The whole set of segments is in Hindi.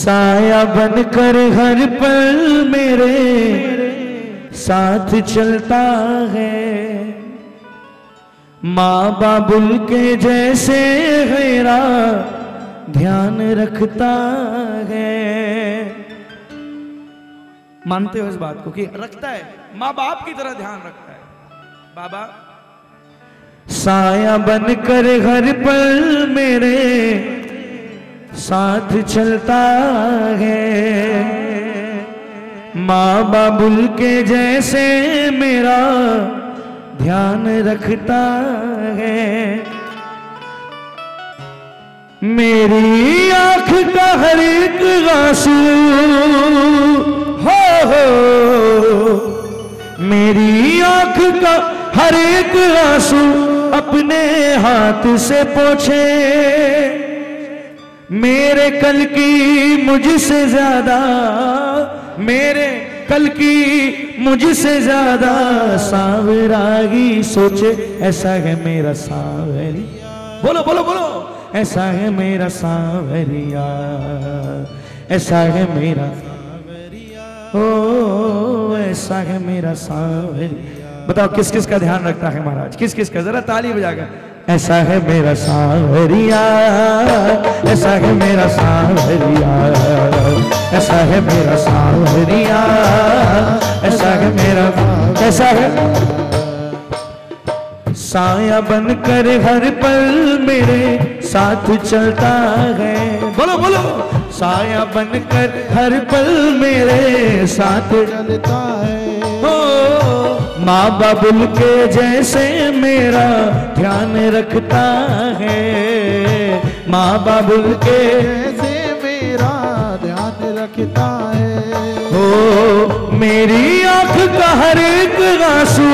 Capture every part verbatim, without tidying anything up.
साया बनकर हर पल मेरे साथ चलता है, माँ बाबुल के जैसे मेरा ध्यान रखता है। मानते हो इस बात को कि रखता है, माँ बाप की तरह ध्यान रखता है बाबा। साया बनकर हर पल मेरे साथ चलता है, माँ बाबुल के जैसे मेरा ध्यान रखता है। मेरी आंख का हर एक आंसू हो हो, मेरी आंख का हर एक आंसू अपने हाथ से पोंछे, मेरे कल की मुझसे ज्यादा, मेरे कल की मुझसे ज्यादा सांवरागी सोचे, ऐसा है मेरा सांवरिया। बोलो बोलो बोलो, ऐसा है मेरा सांवरिया, ऐसा है मेरा सांवरिया, ओ ऐसा है मेरा सांवरिया। बताओ किस किस का ध्यान रखता है महाराज, किस किस का, जरा ताली बजाकर। ऐसा है मेरा सांवरिया, ऐसा है मेरा सांवरिया, ऐसा है मेरा सांवरिया, ऐसा है मेरा, ऐसा है। साया बनकर हर पल मेरे साथ चलता है, बोलो बोलो। साया बनकर हर पल मेरे साथ चलता है, माँ बाबुल के जैसे मेरा ध्यान रखता है, माँ बाबुल के जैसे मेरा ध्यान रखता है। ओ मेरी आंख का हर एक आंसू,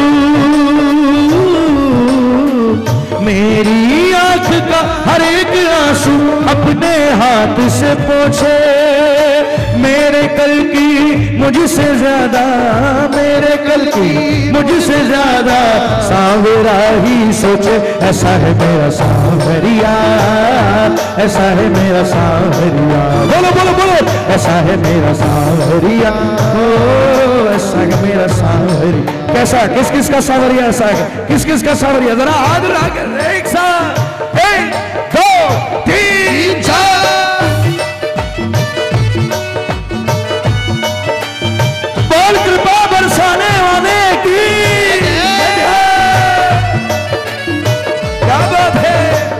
मेरी आंख का हर एक आंसू अपने हाथ से पोंछे, मेरे कल की मुझसे ज्यादा, मेरे कल की मुझसे ज्यादा सांवरा ही सोचे, ऐसा है मेरा सांवरिया, ऐसा है मेरा सांवरिया। बोलो बोलो बोलो, ऐसा है मेरा सांवरिया, ओ ऐसा है मेरा सांवरिया। कैसा, किस किस का सांवरिया ऐसा है, किस किस का सांवरिया, जरा हाथ उठा कर एक साथ, एक दो तीन चार। बोल कृपा बरसाने वाले की, क्या बात है।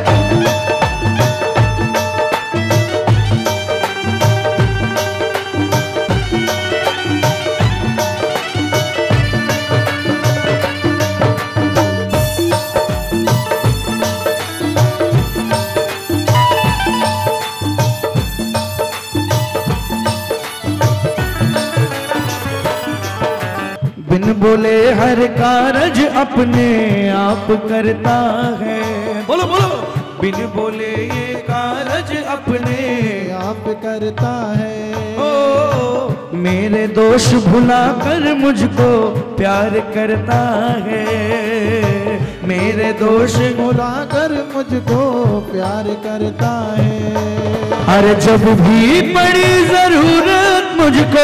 बिन बोले हर कारज अपने आप करता है, बोलो बोलो। बिन बोले ये कारज अपने आप करता है, ओ मेरे दोष भुलाकर मुझको प्यार करता है, मेरे दोष भुलाकर मुझको प्यार करता है। अरे जब भी पड़ी जरूरत मुझको,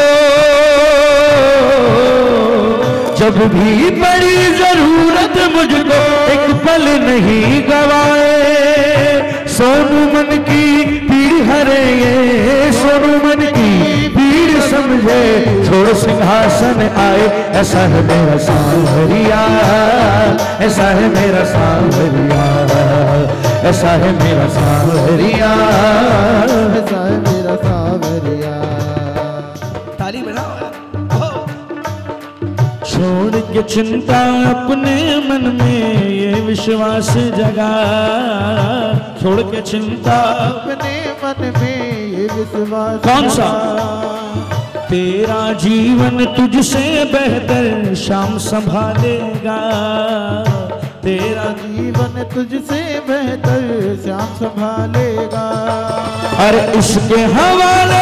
जब भी पड़ी जरूरत मुझको एक पल नहीं गवाए, सोनू मन की पीड़ हरे ये, सोनू मन की पीड़ समझे, छोड़ सिंहासन आए, ऐसा है मेरा सांवरिया, ऐसा है मेरा सांवरिया, ऐसा है मेरा सांवरिया, ऐसा है मेरा सांवरिया। ताली बजाओ। छोड़ के चिंता अपने मन में ये विश्वास जगा, छोड़ के चिंता अपने मन में ये विश्वास। कौन सा? तेरा जीवन तुझसे बेहतर शाम संभालेगा, तेरा जीवन तुझसे बेहतर शाम संभालेगा। अरे इसके हवाले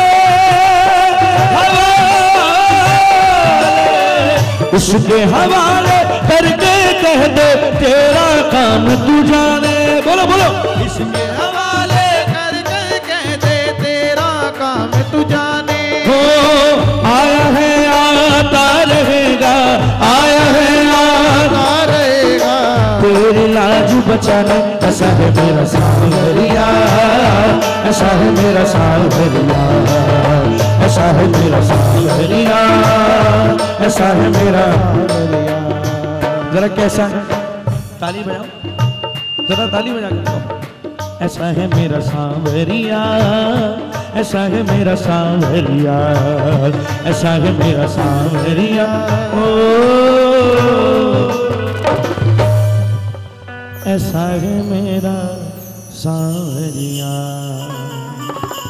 उसके हवाले करके कह दे तेरा काम तू जाने, बोलो बोलो। इसके हवाले करके कह दे तेरा काम तू जाने। हो आया है आता रहेगा, आया है आता रहेगा, तेरी लाज बचाने। ऐसा है मेरा सांवरिया, ऐसा है मेरा सांवरिया, ऐसा है मेरा सांवरिया, ऐसा है मेरा। जरा कैसा है, ताली बजाओ जरा, ताली बजा के। ऐसा है मेरा सांवरिया, ऐसा है मेरा सांवरिया, ऐसा है मेरा सांवरिया। ओ ऐसा है मेरा सांवरिया।